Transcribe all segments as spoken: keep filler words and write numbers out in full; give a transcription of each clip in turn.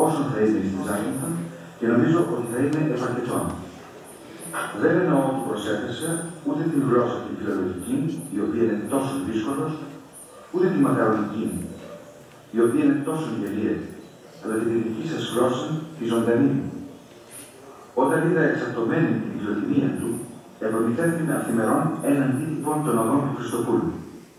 εφόσον θα είναι στην Ζάκυνθον, και νομίζω ότι θα είναι επαρκετόν. Δεν εννοώ ότι προσέθεσα ούτε την γλώσσα την φιλολογική, η οποία είναι τόσο δύσκολος, ούτε τη μακαρονική, η οποία είναι τόσο γελία, αλλά την δική σας γλώσσα, τη ζωντανή. Όταν είδα εξαρτωμένη την φιλοτιμία του, ευρωμητεύτηκε αυθημερών έναν τύπο των οδών του Χριστοπούλου.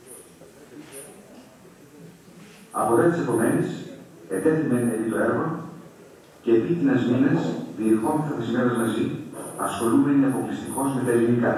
Από δε της επομένης, ετέθημεν επί το έργο και επί τίνας μήνες διερχόμεθα τις ημέρες μαζί, ασχολούμενοι αποκλειστικώς με τα ελληνικά.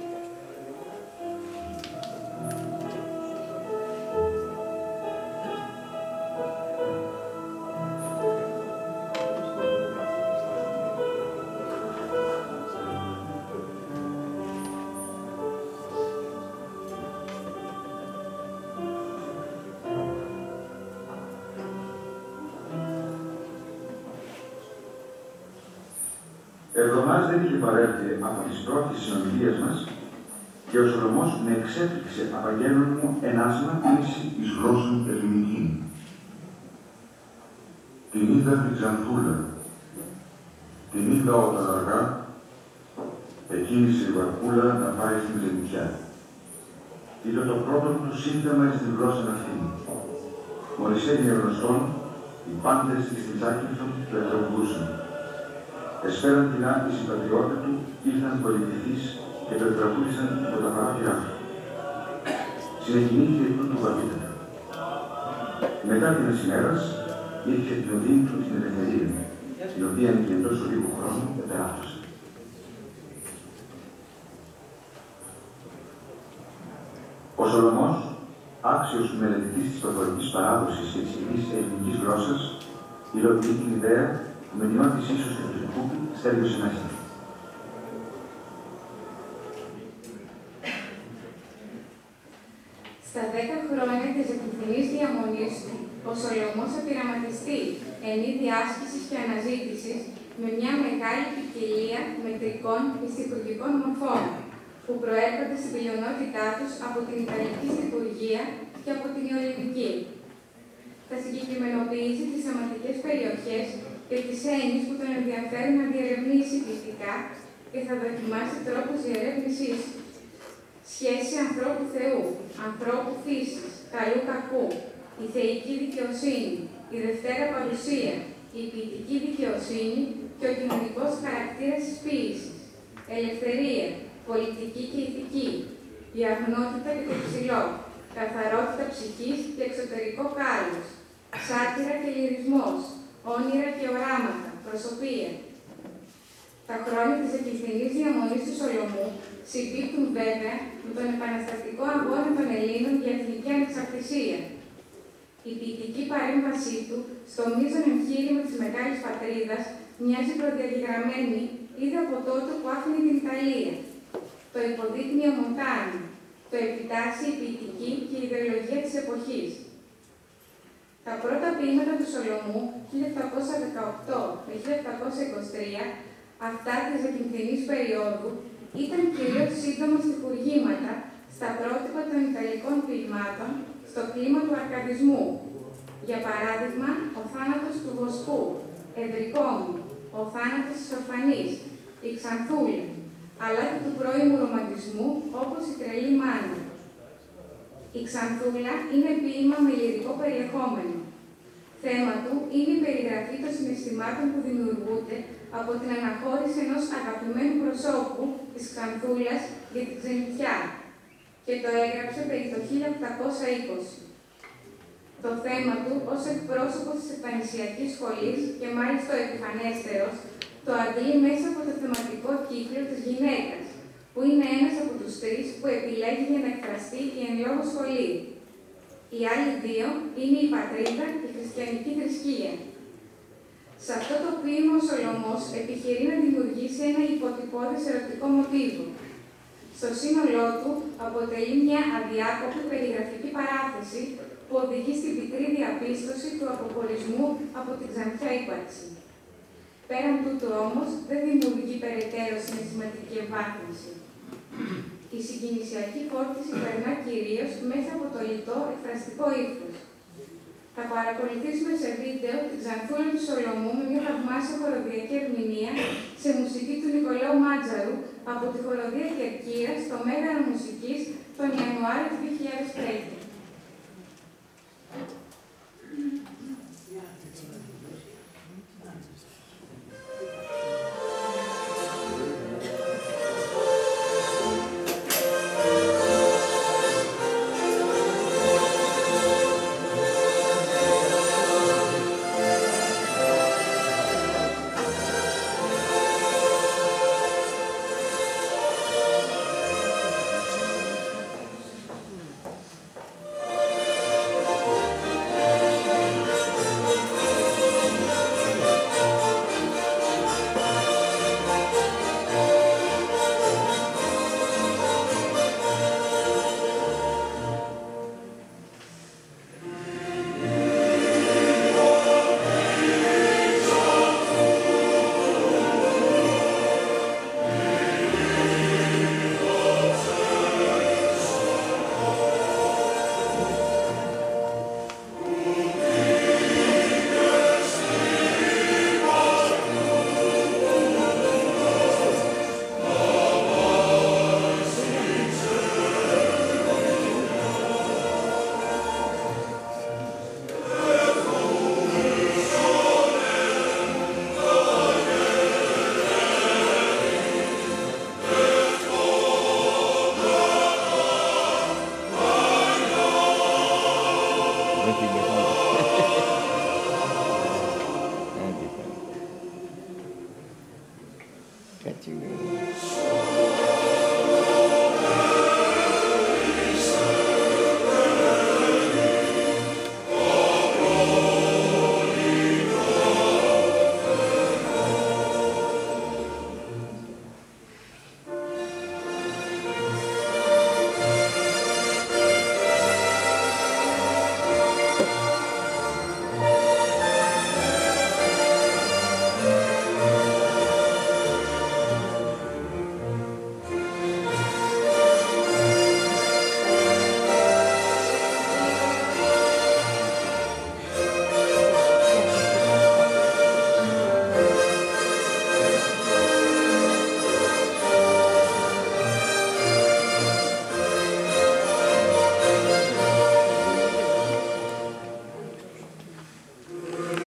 Εβδομάδας δεν είχε παρέλθει από τις πρώτες συνομιλίες μας και ο Σολωμός με εξέπληξε απαγγέλλον μου ενάσμα κλίση εις γλώσσαν ελληνική. Την είδα την Ξανθούλα, την είδα όταν αργά εκκίνησε η βαρκούλα να πάει στην ξενιτιά. Είδα το πρώτο του σύνταγμα στην γλώσσα αυτή. Μόλις έγινε γνωστόν, οι πάντες της Ζάκυνθον το ευτροπλούσαν. Εσφέραν την άπτυση πατριώτα του, ήρθαν πολυκτηθείς και το εκτραπούλησαν από τα παράθυρά του. Συνεκινήθηκε τούτου βαθύτερα. Μετά την ημέρας, ήρθε την οδύνη του στην ελευθερία, η οποία και εντός τόσο λίγο χρόνο επεράπτωσε. Ο Σολωμός, άξιος μελετητής της προφορικής παράδοσης και της κοινής ελληνικής γλώσσας, υλοποιεί την ιδέα που με την όθηση ίσως και του Κουκούπη στέλνωσε μέσα. Στα δέκα χρόνια της εκκληθινής διαμονής του, ο Σολωμός επειραματιστεί εν είδη άσκησης και αναζήτησης με μια μεγάλη ποικιλία μετρικών μυστικουργικών μορφών, που προέρχονται στην πλειονότητά τους από την Ιταλική στιχουργία και από την Ιωληνική. Θα συγκεκριμενοποιήσει τις θεματικές περιοχές και τις έννοιες που τον ενδιαφέρουν να διερευνήσει πιστικά και θα δοκιμάσει τρόπους διερεύνησής του. Σχέση ανθρώπου-Θεού, ανθρώπου-φύσης, καλού-κακού, η θεϊκή δικαιοσύνη, η Δευτέρα Παρουσία, η ποιητική δικαιοσύνη και ο κοινωνικός χαρακτήρας της ποίησης, ελευθερία, πολιτική και ηθική, η αγνότητα και το ψηλό, καθαρότητα ψυχής και εξωτερικό κάλος, σάτυρα και λυρισμός, όνειρα και οράματα, προσωπία. Τα χρόνια της εκκληθινής διαμονής του Σολωμού συμπίπτουν βέβαια με τον επαναστατικό αγώνα των Ελλήνων για εθνική ανεξαρτησία. Η ποιητική παρέμβασή του στο μείζον εγχείρημα της Μεγάλης Πατρίδας μοιάζει προδιαγεγραμμένη ήδη από τότε που άφηνε την Ιταλία. Το υποδείκνυο Μοντάνι, το επιτάσσει η ποιητική και η ιδεολογία της εποχής. Τα πρώτα ποίηματα του Σολωμού, χίλια επτακόσια δεκαοκτώ με χίλια επτακόσια είκοσι τρία, αυτά της εκκληθινής περίοδου, ήταν κυρίως σύντομα στιχουργήματα στα πρότυπα των Ιταλικών ποιημάτων στο κλίμα του αρκαδισμού. Για παράδειγμα, ο θάνατος του Βοσκού, Εδρικόμου, ο θάνατος της Ορφανής, η Ξανθούλα, αλλά και του πρώιμου ρομαντισμού, όπως η Τρελή Μάνα. Η Ξανθούλα είναι ποίημα με λυρικό περιεχόμενο. Θέμα του είναι η περιγραφή των συναισθημάτων που δημιουργούνται από την αναχώρηση ενός αγαπημένου προσώπου της Ξανθούλας για την ξενιτιά και το έγραψε περί το χίλια οκτακόσια είκοσι. Το θέμα του, ως εκπρόσωπος της εκπανησιακής σχολής και μάλιστα ο επιφανέστερος, το αντλεί μέσα από το θεματικό κύκλο της γυναίκας, που είναι ένας από τους τρεις που επιλέγει για να εκφραστεί η εν λόγω σχολή. Οι άλλοι δύο είναι η πατρίδα και η χριστιανική θρησκεία. Σε αυτό το ποίημα ο Σολωμός επιχειρεί να δημιουργήσει ένα υποτυπώδες ερωτικό μοτίβο. Στο σύνολό του αποτελεί μια αδιάκοπη περιγραφική παράθεση που οδηγεί στην πικρή διαπίστωση του αποχωρισμού από την ξανθιά ύπαρξη. Πέραν τούτου όμως, δεν δημιουργεί περαιτέρω συναισθηματική εμβάθυνση. Η συγκινησιακή φόρτιση περνά κυρίως μέσα από το λιτό εκφραστικό ύφος. Θα παρακολουθήσουμε σε βίντεο την Ξανθούλα του Σολομού με μια θαυμάσια χοροδιακή ερμηνεία σε μουσική του Νικολάου Μάτζαρου από τη χοροδία Κερκύρας στο Μέγαρο Μουσικής τον Ιανουάριο του δύο χιλιάδες τρία. Got you.